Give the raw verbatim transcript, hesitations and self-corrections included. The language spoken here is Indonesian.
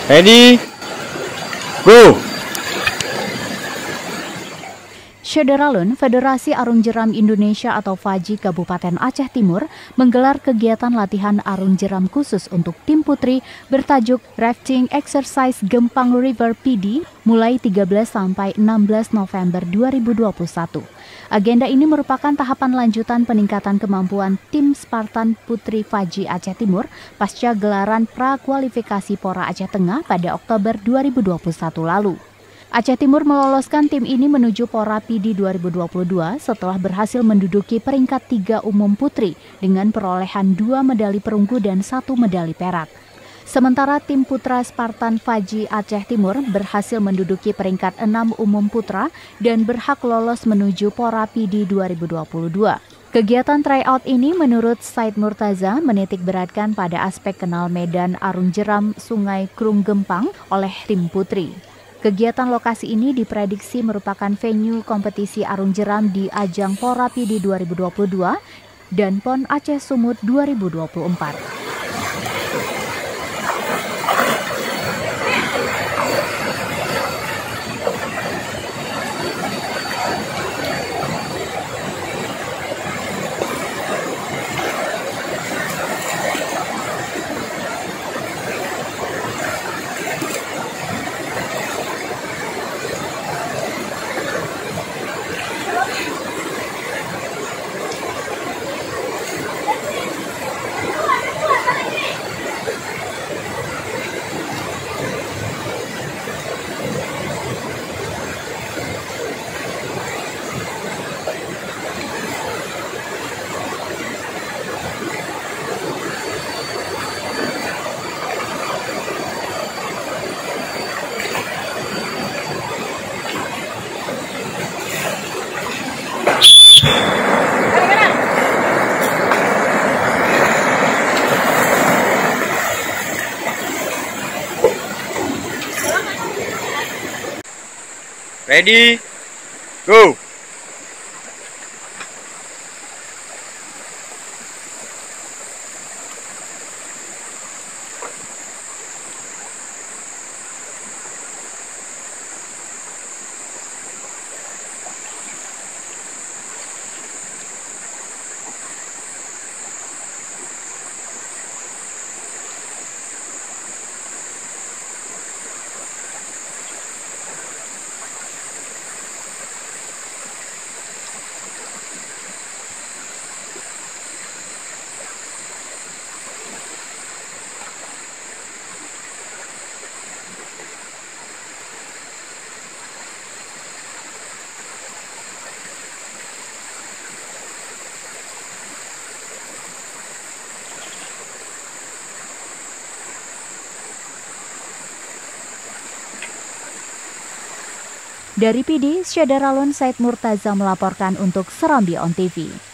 Ready, go! Syederalun, Federasi Arung Jeram Indonesia atau FAJI Kabupaten Aceh Timur menggelar kegiatan latihan arung jeram khusus untuk tim putri bertajuk Rafting Exercise Gempang River P D mulai tiga belas sampai enam belas November dua ribu dua puluh satu. Agenda ini merupakan tahapan lanjutan peningkatan kemampuan tim Spartan Putri FAJI Aceh Timur pasca gelaran prakualifikasi Pora Aceh Tengah pada Oktober dua ribu dua puluh satu lalu. Aceh Timur meloloskan tim ini menuju Pora P D dua ribu dua puluh dua setelah berhasil menduduki peringkat tiga umum putri dengan perolehan dua medali perunggu dan satu medali perak. Sementara tim putra Spartan FAJI Aceh Timur berhasil menduduki peringkat enam umum putra dan berhak lolos menuju Pora P D dua ribu dua puluh dua. Kegiatan tryout ini menurut Said Murtaza menitik beratkan pada aspek kenal medan arung jeram Sungai Krung Gempang oleh tim putri. Kegiatan lokasi ini diprediksi merupakan venue kompetisi arung jeram di ajang Pora P D dua ribu dua puluh dua dan PON Aceh Sumut dua ribu dua puluh empat. Ready, go! Dari P D, Syederalun Said Murtaza melaporkan untuk Serambi On T V.